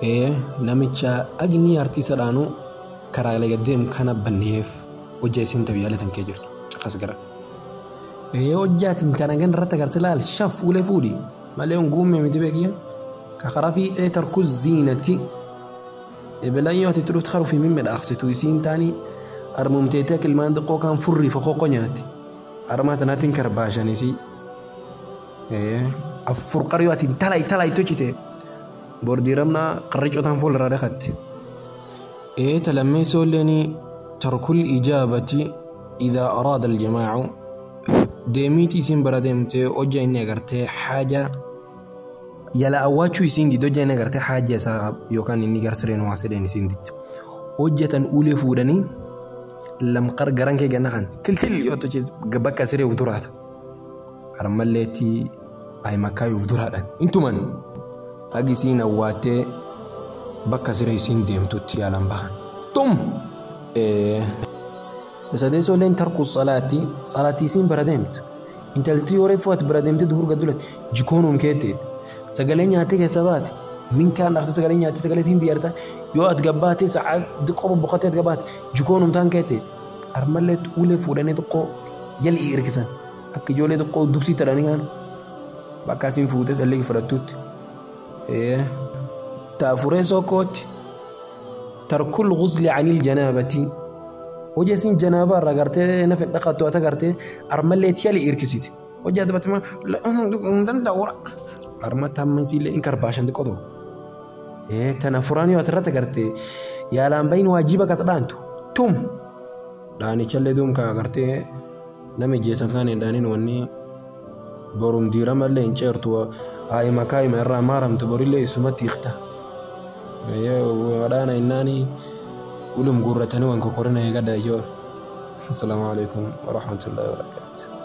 namicha agni artisa dhaanu karaalee gaddeem kana banneef hojjaa isin tabiyaale tan kee jirtu caqas gara hojjaatiin kana gan irratti agartee laal shaf ulee fuudhi malee hunguumme miti beekiya ka karaa fiixee tarkuu ziinati ebelaan yoo ati turuut karuufi mimme dhaaqsitu isiin taanii armumteetee kilmaan xiqqoo kan furrii foqoqo nyaatti armaa tanaatiin karbaashanisii afur qariyoo atiin talay tochite bordiramna qarricotaan fuulraa dhaqatti تلمي سولني ترك الإجابة إذا أراد الجماع ديميتي سين برادمتي أوجا إني أغرتي حاجة يلا أواتشو يسين دي دوجا إني أغرتي حاجة ساقب يوكان إني غرسرين واسدين يسين دي أوجا تنقولي فوداني لم قرقران كي جنخان كل يوتو جد قبكا سري وفدورات أرماليتي أي مكاي وفدورات انتو من هاقي سين أواتي bakka siree isiin deemtutti yaalan bahan tum tasadee sooleen tarku salaatii isiin bira deemtu intaltii yoo reeffu ati bira deemtee duhur gaddulatti jikoonuum keetteet sagalee nyaattee keessa baate minkaan dhaqte sagalee nyaattee sagalee isiin diyaarta yoo ati gabbaatee sa'aa xiqqoo bobbokkattee ati gabbaate jikoonuum taan keetteet armalleetti ulee fuudhanii xiqqoo jal'i hirkisan akka ijoollee xiqqoo duksii tadhanii kan bakka isiin fuutee sallee fudhattuutti تافوري سوكوت ترك الغسل عن الجنابة وجسين جنابة رغرتي نفع دقاتو اتغرتي ارمليت يلي اركسيت وجات بتما دن دورا ارمتا من سيل انكر باشن دقدو تنافراني وترت غرتي يا لام بين واجبك تدانتو توم داني چله دوم کا غرتي نمي جيسن خان دانين وني بوروم ديرم اللي انچرتو اي مكاي مرا مارم تبوريلي سمتي اختا ودانا إناني ولم قرتني وانكو قرنا يقدر يجور. السلام عليكم ورحمة الله وبركاته.